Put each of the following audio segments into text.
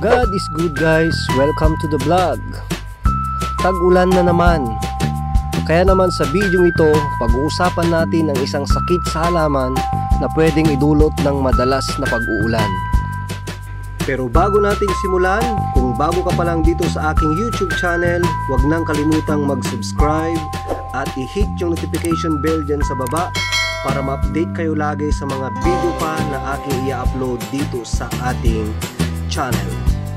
God is good guys, welcome to the vlog. Tag-ulan na naman. Kaya naman sa video ito, pag-uusapan natin ang isang sakit sa halaman na pwedeng idulot ng madalas na pag-uulan. Pero bago natin simulan, kung bago ka pa lang dito sa aking YouTube channel, huwag nang kalimutang mag-subscribe at i-hit yung notification bell dyan sa baba para ma-update kayo lagi sa mga video pa na aking i-upload dito sa ating channel.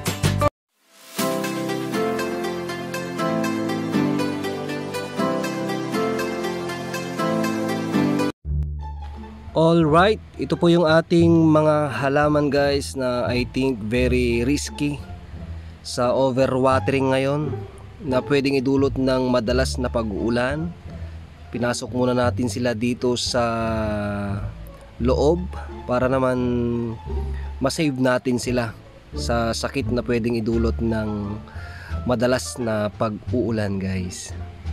Alright, ito po yung ating mga halaman guys na I think very risky sa overwatering ngayon na pwedeng idulot ng madalas na pag-uulan. Pinasok muna natin sila dito sa loob para naman masave natin sila sa sakit na pwedeng idulot ng madalas na pag-uulan guys.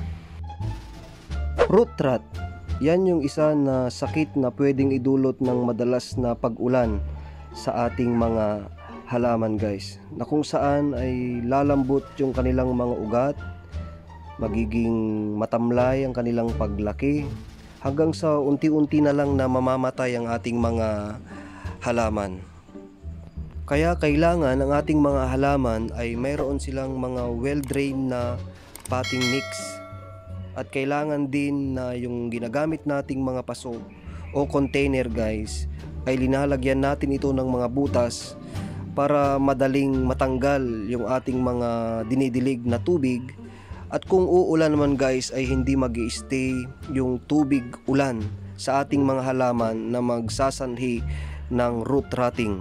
Root rot, yan yung isa na sakit na pwedeng idulot ng madalas na pag-ulan sa ating mga halaman guys, na kung saan ay lalambot yung kanilang mga ugat, magiging matamlay ang kanilang paglaki, hanggang sa unti-unti na lang na mamamatay ang ating mga halaman. Kaya kailangan ang ating mga halaman ay mayroon silang mga well-drained na potting mix. At kailangan din na yung ginagamit nating mga paso o container guys ay linalagyan natin ito ng mga butas para madaling matanggal yung ating mga dinidilig na tubig. At kung uulan naman guys ay hindi mag-i-stay yung tubig ulan sa ating mga halaman na magsasanhi ng root rotting.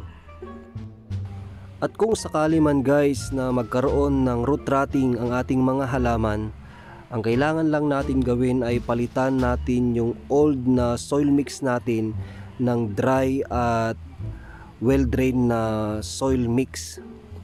At kung sakali man guys na magkaroon ng root rotting ang ating mga halaman, ang kailangan lang natin gawin ay palitan natin yung old na soil mix natin ng dry at well-drained na soil mix.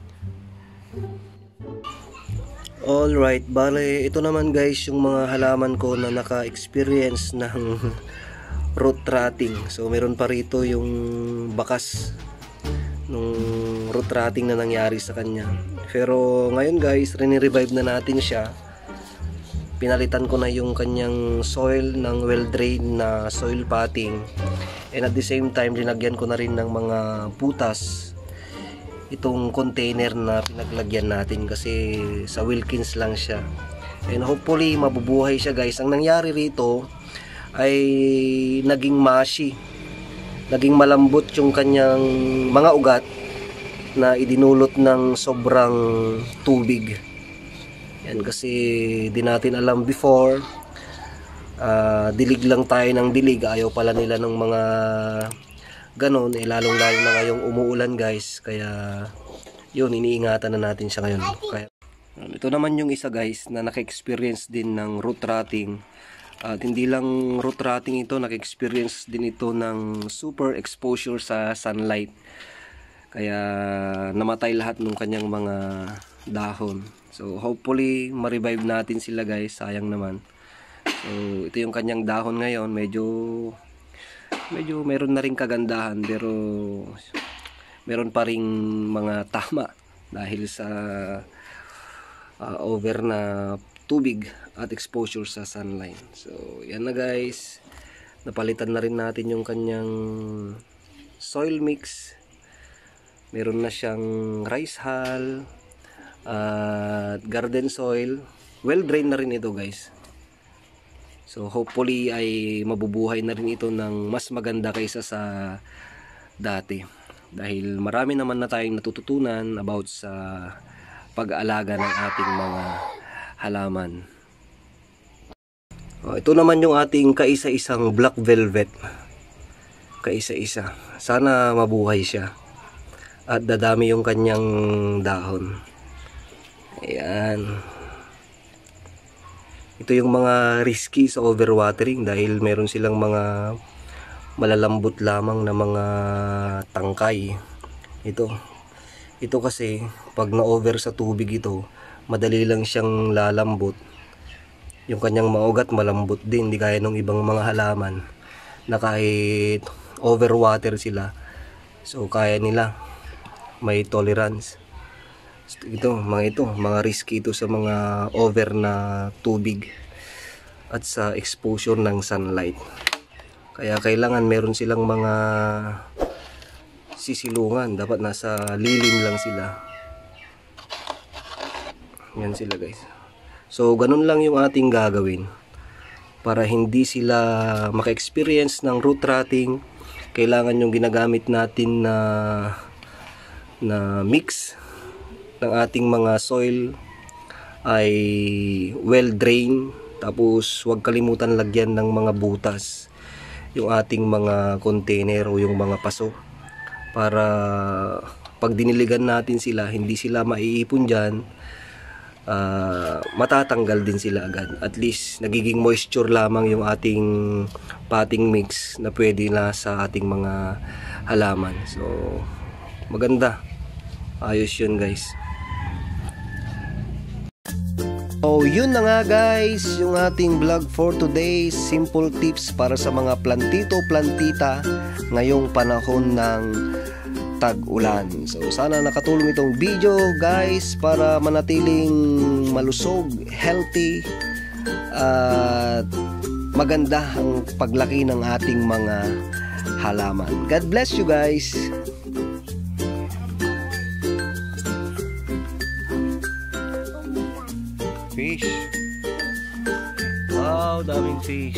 Alright, bale ito naman guys yung mga halaman ko na naka-experience ng root rotting. So meron pa rito yung bakas nung root rotting na nangyari sa kanya. Pero ngayon guys, rini-revive na natin siya. Pinalitan ko na yung kanyang soil ng well-drained na soil potting, and at the same time linagyan ko na rin ng mga butas itong container na pinaglagyan natin kasi sa Wilkins lang siya, and hopefully mabubuhay siya guys. Ang nangyari rito ay naging mushy, naging malambot yung kanyang mga ugat na idinulot ng sobrang tubig. Yan, kasi di natin alam before, dilig lang tayo ng dilig, ayaw pala nila ng mga ganon, lalong lalo na ngayong umuulan guys, kaya yun, iniingatan na natin siya ngayon. Kaya, ito naman yung isa guys na naka-experience din ng root rotting, at hindi lang root rotting ito, naka-experience din ito ng super exposure sa sunlight, kaya namatay lahat ng kanyang mga dahon. So hopefully ma-revive natin sila guys, sayang naman. So ito yung kanyang dahon ngayon, medyo meron na ring kagandahan, pero meron pa ring mga tama dahil sa over na tubig at exposure sa sunlight. So yan na guys, napalitan na rin natin yung kanyang soil mix. Meron na siyang rice hull at garden soil, well drained na rin ito guys. So hopefully ay mabubuhay na rin ito ng mas maganda kaysa sa dati, dahil marami naman na tayong natututunan about sa pag-aalaga ng ating mga halaman. Ito naman yung ating kaisa-isang black velvet, kaisa-isa. Sana mabuhay siya at dadami yung kanyang dahon. Ayan. Ito yung mga risky sa overwatering dahil meron silang mga malalambot lamang na mga tangkay. Ito kasi pag na-over sa tubig ito, madali lang siyang lalambot. Yung kanyang mga ugat malambot din, hindi gaya ng ibang mga halaman na kahit overwater sila, so kaya nila, may tolerance. Mga risky ito sa mga over na tubig at sa exposure ng sunlight. Kaya kailangan meron silang mga sisilungan, dapat nasa lilim lang sila. Yan sila guys. So ganun lang yung ating gagawin para hindi sila maka-experience ng root rotting. Kailangan yung ginagamit natin na mix ng ating mga soil ay well drained. Tapos huwag kalimutan lagyan ng mga butas yung ating mga container o yung mga paso para pag diniligan natin sila, hindi sila maiipon dyan. Matatanggal din sila agad. At least nagiging moisture lamang yung ating potting mix na pwede na sa ating mga halaman. So maganda, ayos yun guys. So yun na nga guys, yung ating vlog for today. Simple tips para sa mga plantito plantita ngayong panahon ng tag-ulan. So sana nakatulong itong video guys para manatiling malusog, healthy at maganda ang paglaki ng ating mga halaman. God bless you guys. Fish. Wow, daming fish.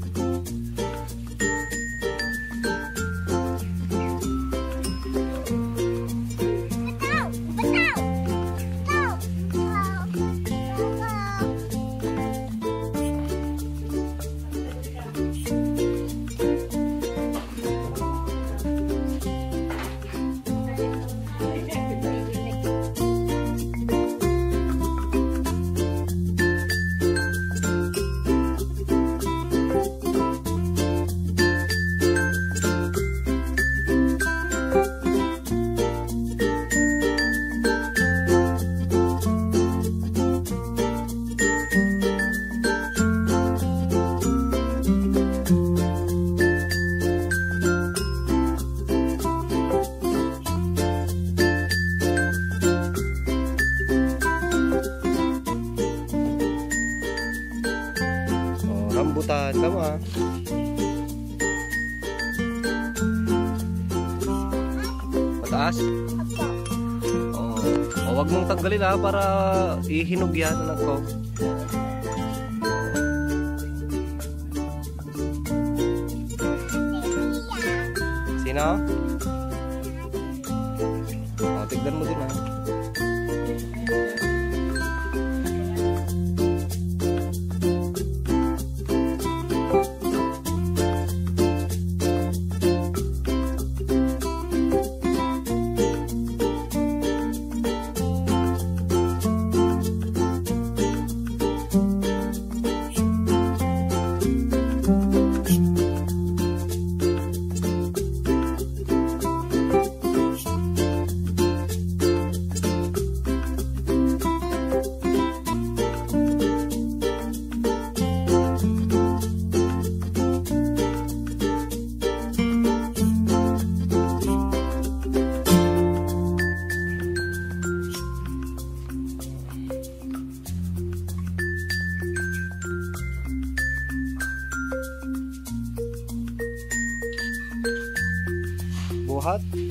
Rambutan, tama. Mataas? Wag mong tanggalin ha para ihinog yan anak ko. Sino? Tignan mo din ha. Buhat.